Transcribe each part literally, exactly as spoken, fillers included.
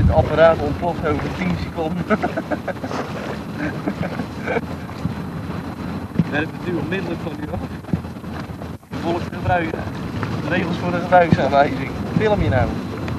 dit apparaat ontploft over tien seconden. Werkt natuurlijk onmiddellijk van u af. Volg de gebruik, regels voor de gebruiksaanwijzing. Film je nou?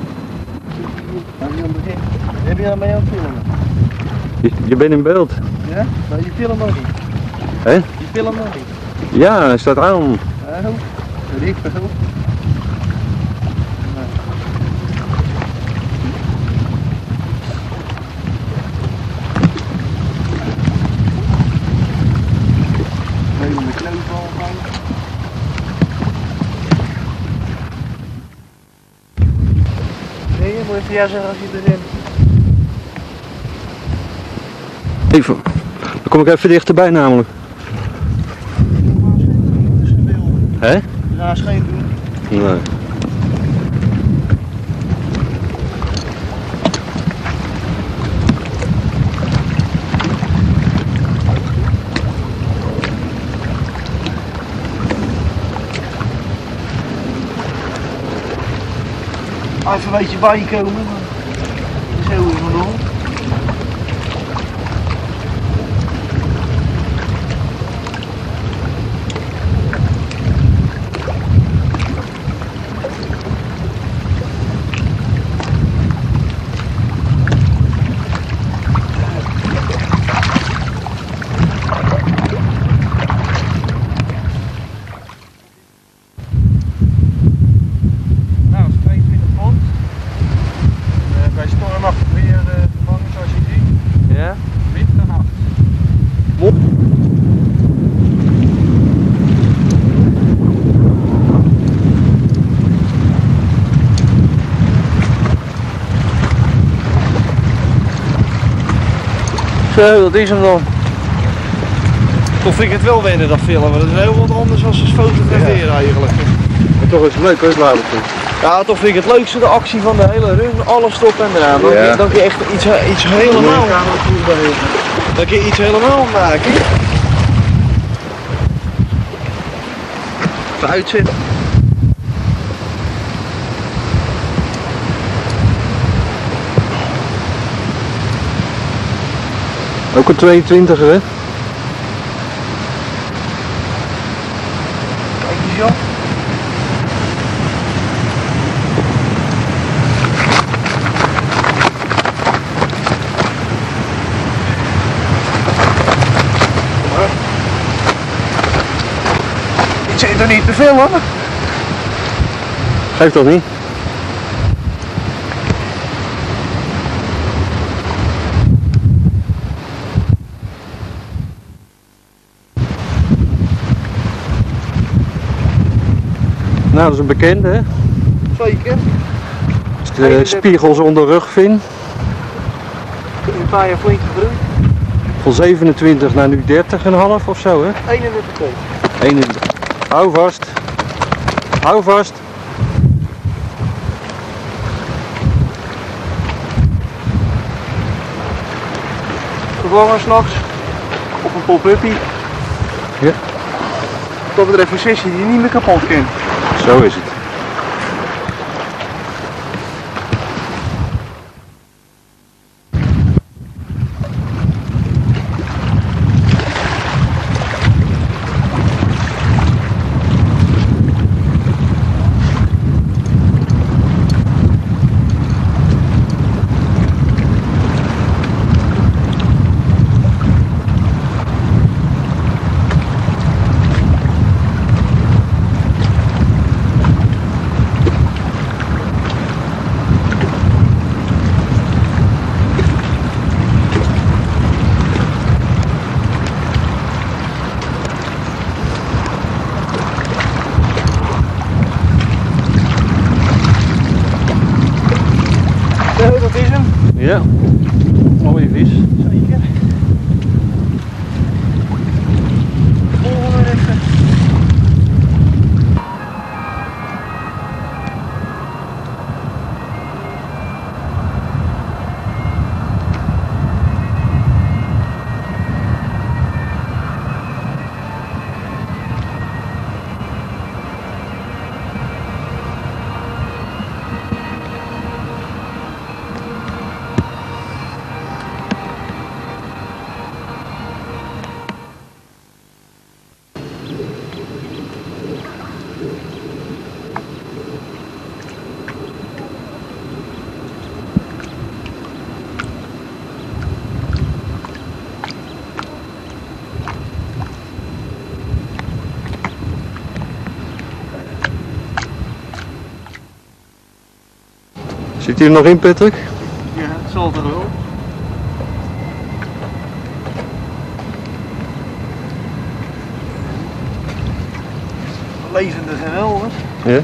Heb je dan bij jou filmen? Je, je bent in beeld. Ja? Maar je filmt nog niet. Hè? Je filmt nog niet. Ja, hij staat aan. Oh, weet ik veel. Even mijn kleufbal vangen. Nee, je moet even ja zeggen als je er bent. Even. Dan kom ik even dichterbij namelijk. Hè? Ja, scheen doen. Nee. Even een beetje bijkomen. Zo is het nog. Zo, dat is hem dan. Toch vind ik het wel wennen, dat filmen. Dat is heel wat anders dan als fotograferen, ja, eigenlijk. Maar toch is het leuk, hoor, laten we. Ja, toch vind ik het leukste de actie van de hele run. Alles stop en eraan. Dan, Ja. kun, dan kun je echt iets, iets helemaal... Dan kun je iets helemaal maken. Even uitzetten. Ook een tweeëntwintiger, hè? Kijk eens, joh. Ik zit er niet te veel, hoor. Geeft dat niet? Nou, dat is een bekende, hè? Zeker. Als ik de spiegels onder rug vind. Een paar jaar flink gebruikt. Van zevenentwintig naar nu dertig komma vijf of zo, hè? eenendertig keer. eenendertig. Hou vast. Hou vast. Vervangen s'nachts op een pop-uppie. Ja. Dat betreft een sessie die je niet meer kapot kent. Zo is het. Zo, dat is hem. Ja. Mooie vis. Zeker. Volgende even. Zit hij er nog in, Patrick? Ja, het zal er wel. Levende geweldig. Ja.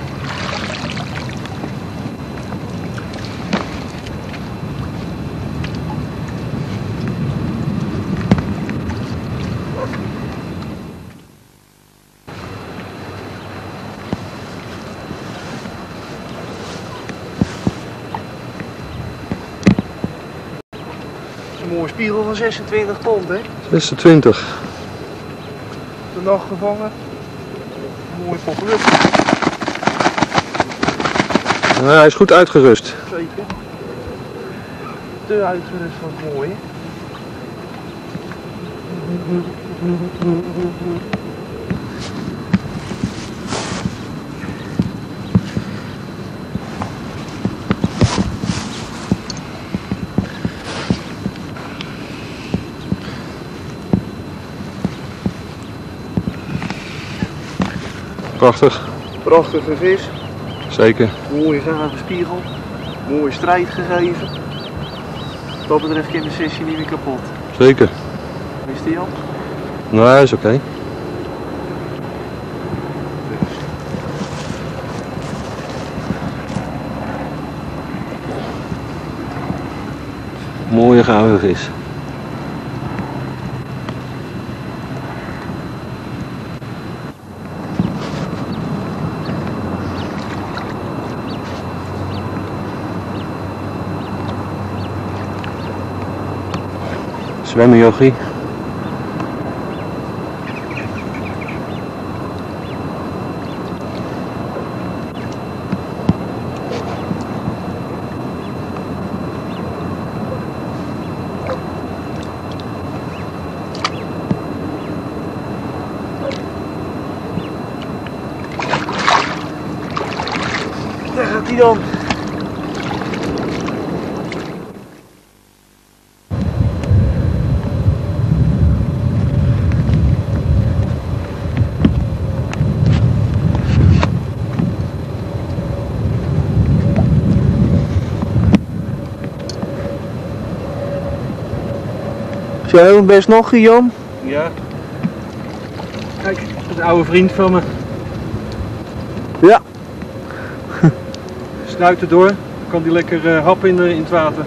Een mooie spiegel van zesentwintig ton, hè? zesentwintig. De nacht gevangen. Mooi pop-up. Ja, hij is goed uitgerust. Zeker. Te uitgerust van het mooie. Prachtig. Prachtige vis. Zeker. Mooie gave spiegel. Mooie strijd gegeven. Wat dat betreft kan de sessie niet meer kapot. Zeker. Wist die al? Nou, hij is oké. Okay. Mooie gave vis. Zwemmen, jochie. Daar gaat hij dan. Zo, best nog, Jan? Ja. Kijk, dat is een oude vriend van me. Ja. Snuit erdoor, dan kan die lekker uh, happen in, uh, in het water.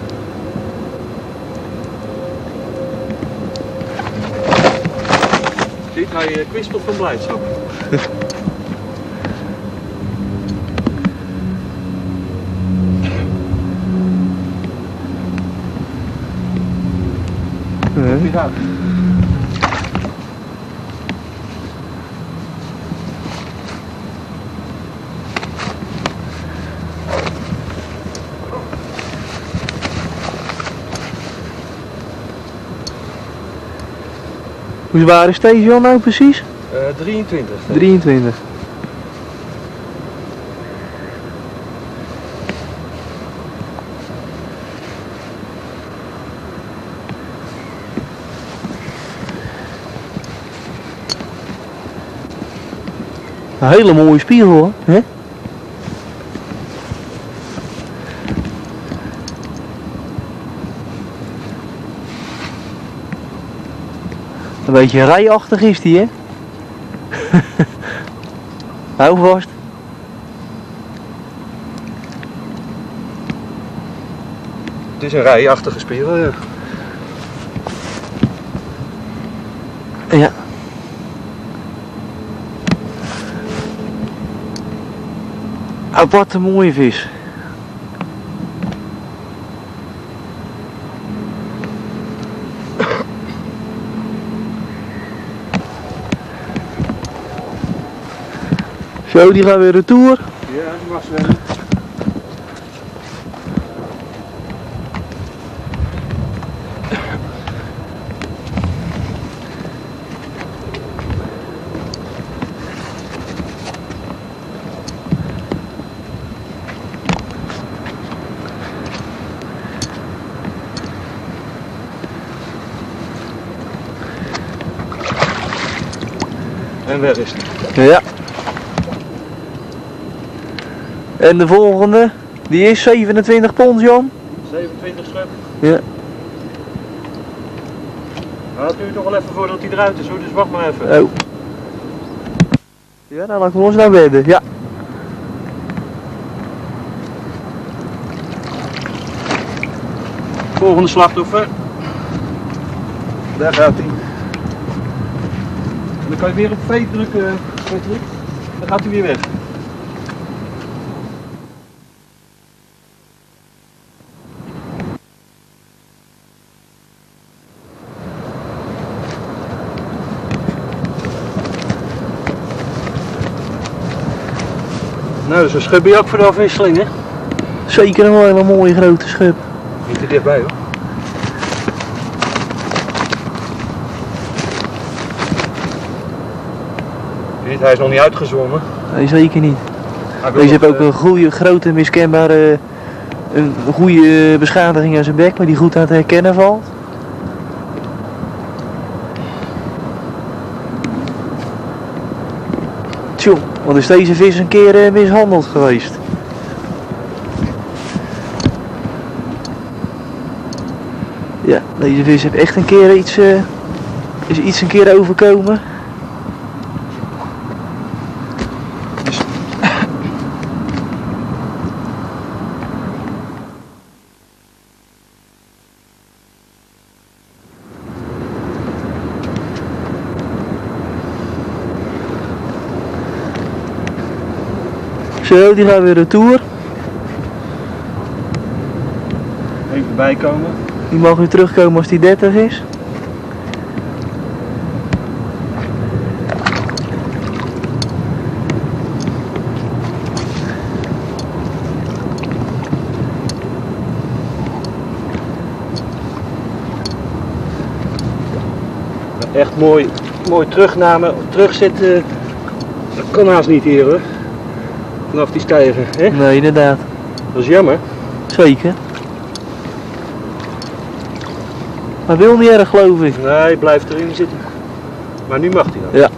Ziet, hij uh, kwispelt van blijdschap. Nee. Ja. Hoe zwaar is deze Jan nou precies? Uh, drieëntwintig. drieëntwintig. Een hele mooie spiegel hoor, hè? Een beetje rijachtig is die, hè? Hou vast. Het is een rijachtige spiegel, ja. Ja. Aparte mooie vis. Zo, die gaat weer retour. Ja, die mag zwemmen. En weg is het. Ja. En de volgende? Die is zevenentwintig pond, Jan. zevenentwintig schub. Ja. Nou, het duurt nog wel even voordat hij eruit is hoor, dus wacht maar even. Oh. Ja, dan laat ik hem ons naar bedden. Ja. Volgende slachtoffer. Daar gaat hij. En dan kan je weer op V drukken, Patrick. Dan gaat hij weer weg. Nou, dat is een schubje ook voor de afwisseling, hè? Zeker een hele mooie grote schub. Niet te dichtbij hoor. Dit, hij is nog niet uitgezwommen. Nee, zeker niet. Hij wil Deze heeft nog, ook uh, een goede, grote, miskenbare, een goede beschadiging aan zijn bek, maar die goed aan te herkennen valt. Tjoh, wat is deze vis een keer uh, mishandeld geweest. Ja, deze vis heeft echt een keer iets, uh, is iets een keer overkomen. Zo, die gaat weer retour. Even bijkomen. Die mag weer terugkomen als die dertig is. Echt mooi, mooi terugname, terugzetten. Dat kan haast niet hier hoor. Vanaf die stijger, hè? Nee, inderdaad. Dat is jammer. Zeker. Maar wil niet erg, geloof ik. Nee, hij blijft erin zitten. Maar nu mag hij dan. Ja.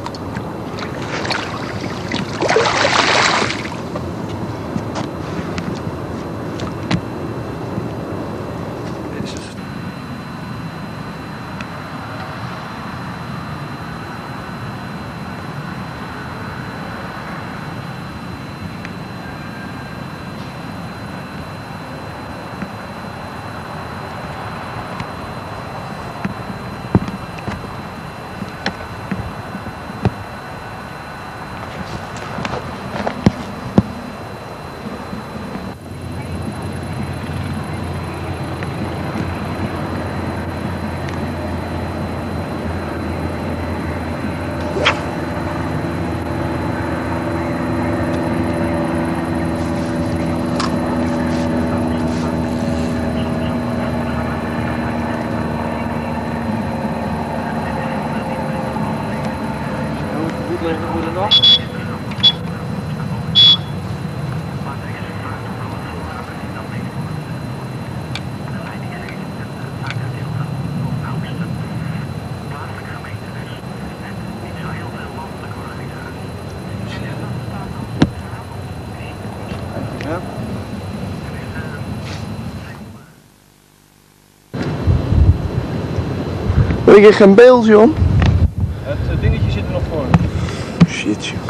Ik heb geen beeld, John. Het uh, dingetje zit er nog voor. Shit, joh.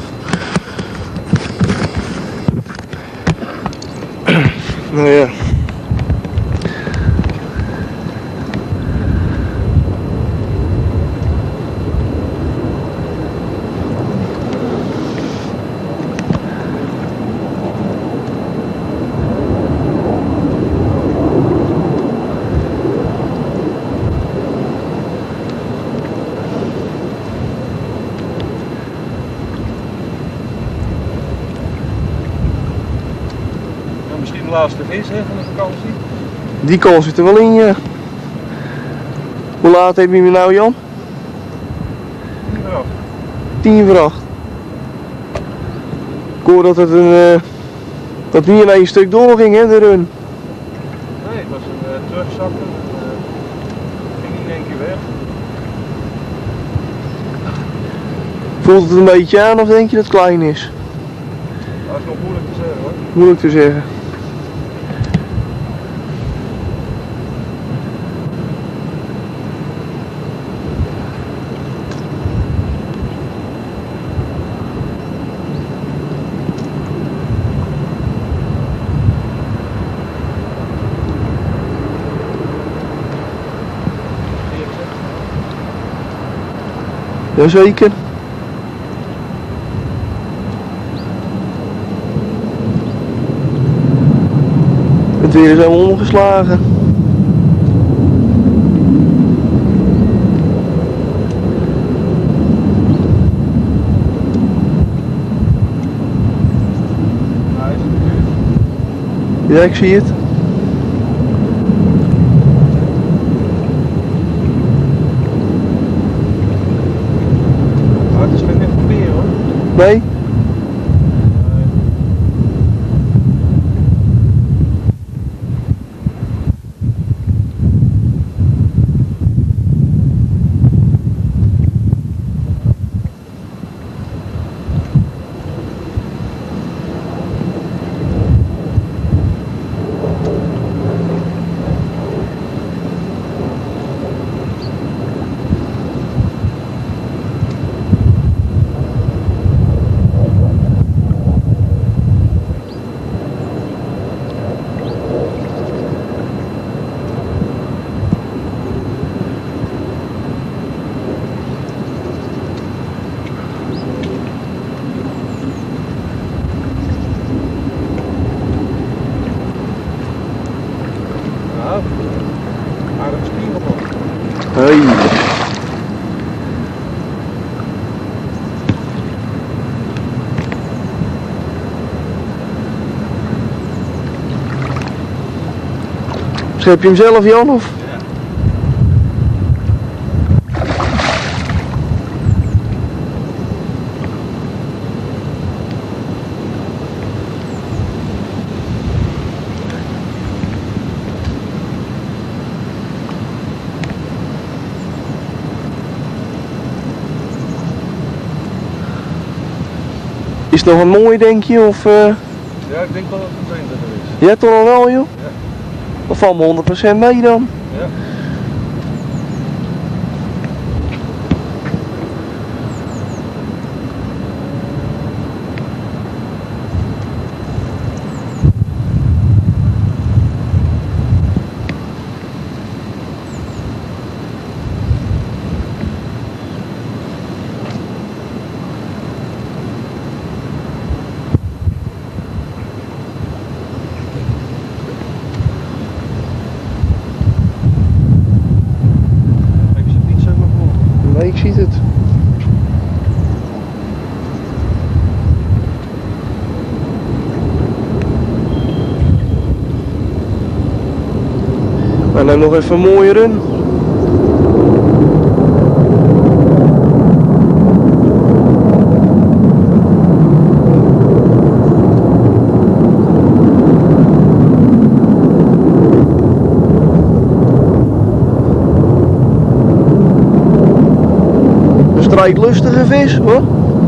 Nou ja. Misschien de laatste vis hè, van de vakantie. Die kool zit er wel in, ja. Hoe laat heb je me nou, Jan? Tien voor acht. Tien voor acht. Ik hoor dat het een, uh, dat niet in één stuk doorging, hè, de run. Nee, het was een uh, terugzakken. Uh, ging niet in één keer weg. Voelt het een beetje aan of denk je dat het klein is? Dat is nog moeilijk te zeggen hoor. Moeilijk te zeggen. Jazeker. Het weer is helemaal omgeslagen. Ja, ik zie het. Maar het is geen echt weer hoor. Nee? Nou, aardig spiegel man. Hey. Schep je hem zelf, Jan? Of? Ja. Is het nog een mooi, denk je? Of, uh... Ja, ik denk wel dat het een er is. Ja, toch al wel, joh? Ja. Dat valt me honderd procent mee dan. Ja. Nee, ik zie het. Maar neem nog even een mooie run. Strijdlustige vis, hoor.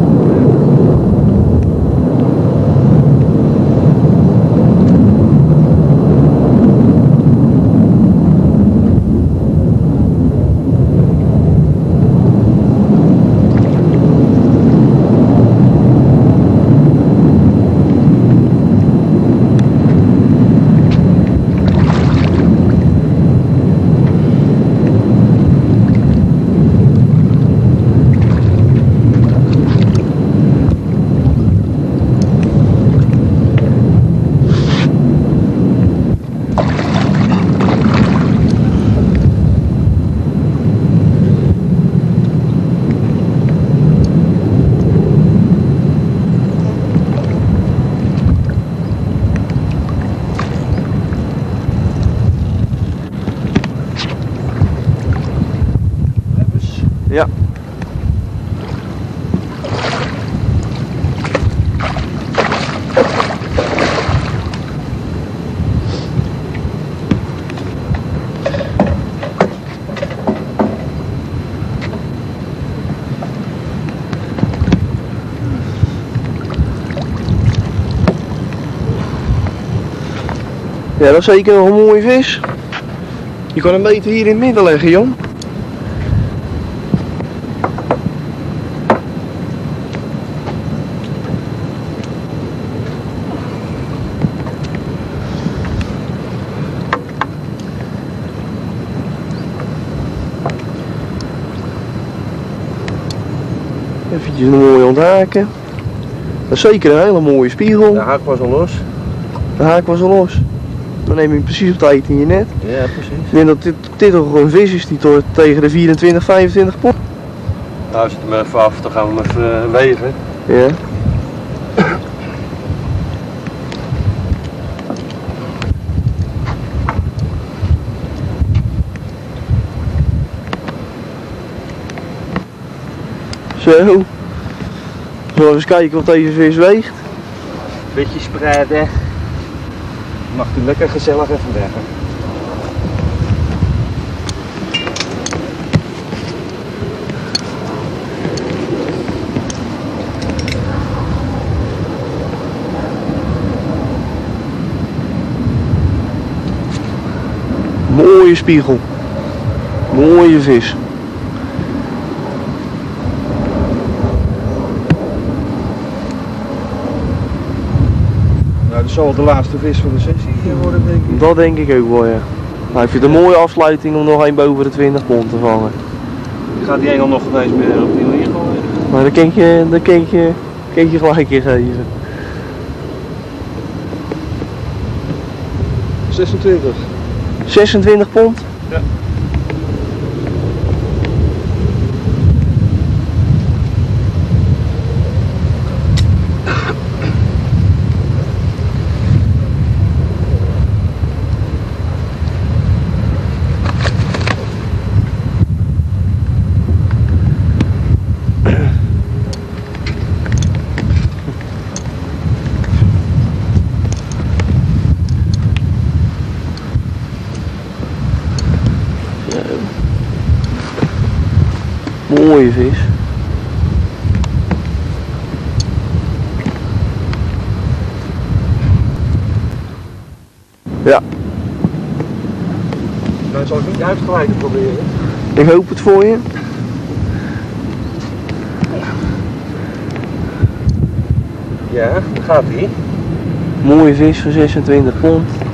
Ja. Ja, dat is zeker nog een mooie vis. Je kan hem beter hier in het midden leggen, Jon. Eventjes een mooie onthaken. Dat is zeker een hele mooie spiegel. De haak was al los. De haak was al los. Dan neem je hem precies op tijd in je net. Ja, precies. Ik denk dat dit, dit toch een vis is die tot tegen de vierentwintig, vijfentwintig pond. Nou, zet hem even af, dan gaan we hem even uh, wegen. Ja. Zo. Zullen we eens kijken wat deze vis weegt? Beetje spreiden. Mag u lekker gezellig even leggen. Mooie spiegel. Mooie vis. Nou, dat zal wel de laatste vis van de sessie worden, denk ik. Dat denk ik ook wel, ja. Nou, ik vind het een mooie afsluiting om nog een boven de twintig pond te vangen. Ik ga die engel nog ineens meer opnieuw ingooien. Maar dan kan je, dan kan je, kan je gelijk in geven. zesentwintig. zesentwintig pond? Ja. Mooie vis. Ja. Dan zal ik niet juist gelijk proberen. Ik hoop het voor je. Ja, daar gaat hij. Mooie vis voor zesentwintig pond.